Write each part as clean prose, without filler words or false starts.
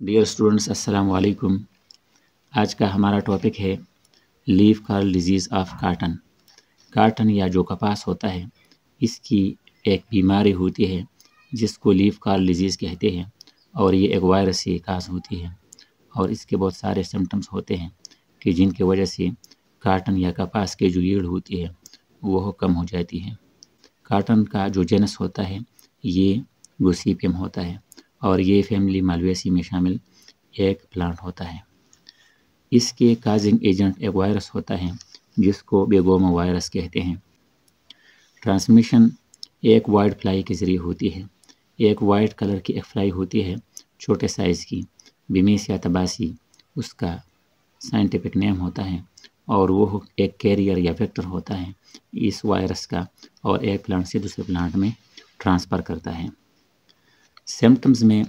Dear students, अस्सलाम वालेकुम। आज का हमारा टॉपिक है leaf curl disease of cotton. Cotton या जो कपास होता है, इसकी एक बीमारी होती है जिसको लीफ कर्ल डिजीज़ कहते हैं, और ये एक वायरस से काज होती है। और इसके बहुत सारे सिम्टम्स होते हैं कि जिनकी वजह से काटन या कपास की जो यील्ड होती है वो कम हो जाती है। काटन का जो जेनस होता है ये गोसिपियम होता है, और ये फैमिली मालवेसी में शामिल एक प्लांट होता है। इसके काजिंग एजेंट एक वायरस होता है जिसको बेगोमा वायरस कहते हैं। ट्रांसमिशन एक वाइट फ्लाई के ज़रिए होती है। एक वाइट कलर की एक फ्लाई होती है छोटे साइज़ की, बिमेसिया तबासी उसका साइंटिफिक नेम होता है, और वो एक कैरियर या वेक्टर होता है इस वायरस का, और एक प्लांट से दूसरे प्लांट में ट्रांसफ़र करता है। सिम्टम्स में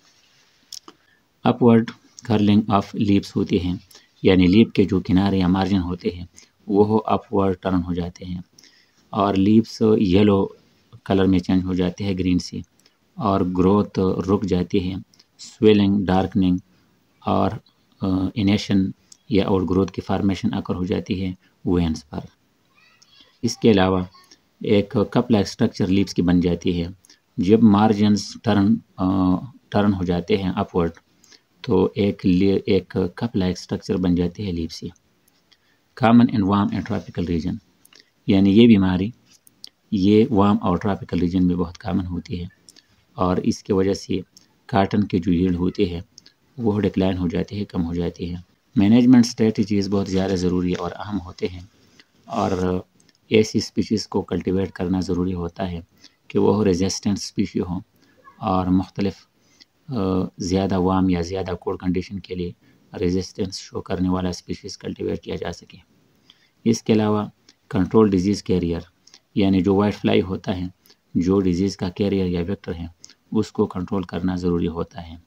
अपवर्ड कर्लिंग ऑफ लीव्स होती हैं, यानी लीफ के जो किनारे या मार्जिन होते हैं वो अपवर्ड टर्न हो जाते हैं, और लीव्स येलो कलर में चेंज हो जाते हैं ग्रीन से, और ग्रोथ रुक जाती है। स्वेलिंग, डार्कनिंग और इनेशन या और ग्रोथ की फार्मेशन अकर हो जाती है वेन्स पर। इसके अलावा एक कप लाइक स्ट्रक्चर लीव्स की बन जाती है। जब मार्जिन्स टर्न हो जाते हैं अपवर्ड, तो एक कप लाइक स्ट्रक्चर बन जाती है लीव से। Common in warm and tropical region, यानी ये बीमारी ये वार्म और ट्रॉपिकल रीजन में बहुत कॉमन होती है, और इसके वजह से काटन की जो यील्ड होती है वो डिक्लाइन हो जाती है, कम हो जाती है। मैनेजमेंट स्ट्रेटजीज़ बहुत ज़्यादा ज़रूरी और अहम होते हैं, और ऐसी स्पीशीज़ को कल्टीवेट करना ज़रूरी होता है कि वो रेजिस्टेंट स्पीशी हों और मुख्तलिफ ज़्यादा वार्म या ज़्यादा कोल्ड कंडीशन के लिए रेजिस्टेंस शो करने वाला स्पीशीज़ कल्टीवेट किया जा सके। इसके अलावा कंट्रोल डिजीज़ कैरियर, यानी जो वाइट फ्लाई होता है जो डिजीज़ का कैरियर या वेक्टर है उसको कंट्रोल करना ज़रूरी होता है,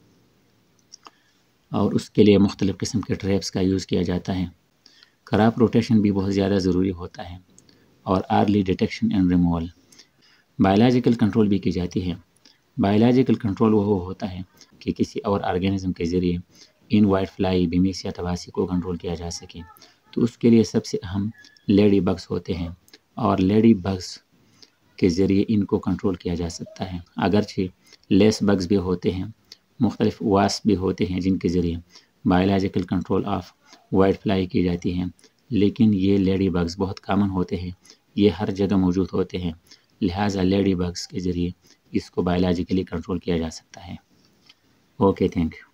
और उसके लिए मुख्तलिफ़ किस्म के ट्रैप्स का यूज़ किया जाता है। क्रॉप रोटेशन भी बहुत ज़्यादा ज़रूरी होता है, और early detection and removal. Biological control भी की जाती है। बायोलॉजिकल कंट्रोल वो होता है कि किसी और ऑर्गेनिज्म के ज़रिए इन वाइट फ्लाई, बिमेसिया तबासी को कंट्रोल किया जा सके। तो उसके लिए सबसे अहम लेडी बग्स होते हैं, और लेडी बग्स के ज़रिए इनको कंट्रोल किया जा सकता है। अगरचे लेस बग्स भी होते हैं, मुख्तलिफ वास्प भी होते हैं जिनके ज़रिए biological control of white fly की जाती है, लेकिन ये लेडी बग्स बहुत कॉमन होते हैं, ये हर जगह मौजूद होते हैं, लिहाजा लेडी बग्स के ज़रिए इसको बायोलॉजिकली कंट्रोल किया जा सकता है। Okay, thank you.